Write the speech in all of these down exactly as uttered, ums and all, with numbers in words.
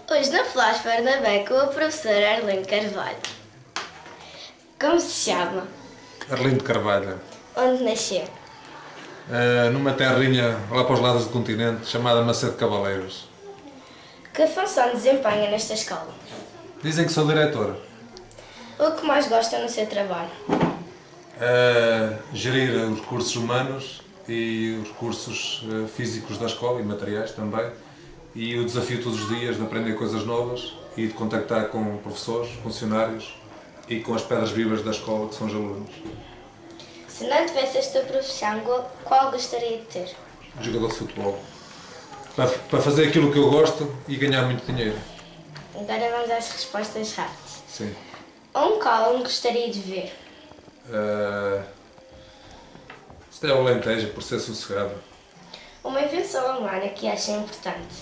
Hoje na Flash Bernabé com a professora Arlindo Carvalho. Como se chama? Arlindo Carvalho. Onde nasceu? Uh, numa terrinha lá para os lados do continente, chamada Macedo Cavaleiros. Que função desempenha nesta escola? Dizem que sou diretor. O que mais gosta no seu trabalho? Uh, gerir os recursos humanos e os recursos uh, físicos da escola e materiais também. E o desafio todos os dias de aprender coisas novas e de contactar com professores, funcionários e com as pedras vivas da escola, que são os alunos. Se não tivesse esta profissão, qual gostaria de ter? Jogador de futebol. Para, para fazer aquilo que eu gosto e ganhar muito dinheiro. Agora vamos às respostas rápidas. Sim. Um local gostaria de ver? Uh, se der o Alentejo, por ser sossegado. Uma invenção humana que acha importante?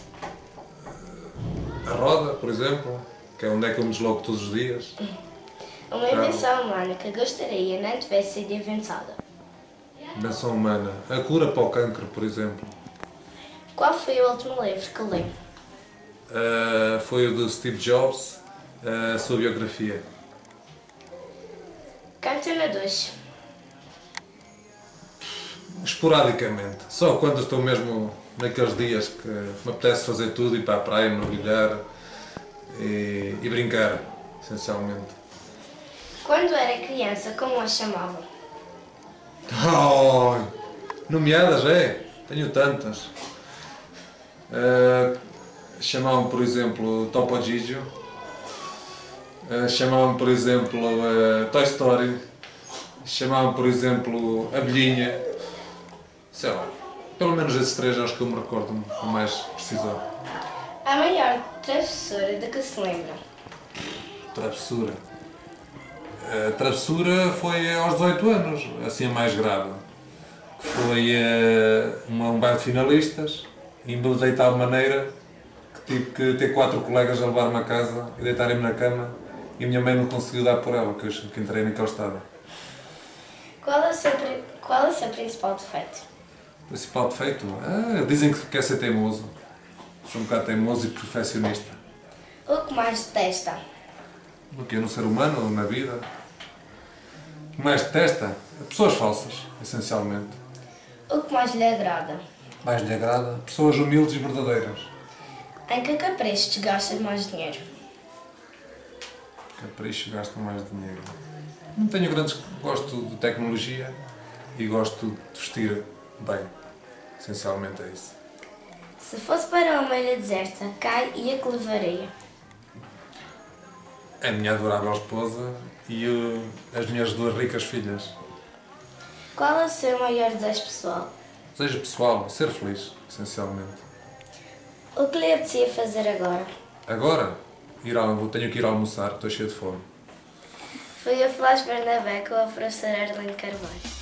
A roda, por exemplo, que é onde é que eu me desloco todos os dias. Uma invenção humana que gostaria não tivesse sido inventada? Invenção humana. A cura para o cancro, por exemplo. Qual foi o último livro que leu? Uh, foi o de Steve Jobs, a sua biografia. Canta na ducha? Esporadicamente. Só quando estou mesmo naqueles dias que me apetece fazer tudo, ir para a praia, mergulhar e, e brincar, essencialmente. Quando era criança, como a chamavam? Oh, nomeadas, é? Tenho tantas. Uh, chamavam, por exemplo, Topo Gigio. Uh, chamavam, por exemplo, uh, Toy Story. Chamavam, por exemplo, Abelhinha. Sei lá. Pelo menos esses três acho que eu me recordo com mais precisão. A maior travessura de que se lembra? Travessura. A travessura foi aos dezoito anos, assim a mais grave. Foi uh, um baile de finalistas e me deitei de tal maneira que tive que ter quatro colegas a levar-me a casa e deitarem-me na cama e a minha mãe não conseguiu dar por ela, que eu que entrei naquele estado. Qual é o seu, qual é o seu principal defeito? O principal defeito? Ah, dizem que quer ser teimoso. Sou um bocado teimoso e perfeccionista. O que mais detesta? O que é no ser humano ou na vida? O que mais detesta? Pessoas falsas, essencialmente. O que mais lhe agrada? Mais lhe agrada? Pessoas humildes e verdadeiras. Em que caprichos gasta mais dinheiro? Capricho, gasto mais dinheiro. Não tenho grandes... Gosto de tecnologia e gosto de vestir bem. Essencialmente é isso. Se fosse para uma ilha deserta, cai e a que levaria? A minha adorável esposa e uh, as minhas duas ricas filhas. Qual é o seu maior desejo pessoal? Desejo pessoal, ser feliz, essencialmente. O que lhe apetecia fazer agora? Agora? Ir ao, tenho que ir almoçar, estou cheio de fome. Foi a Flash Bernabé com a professora Arlindo Carvalho.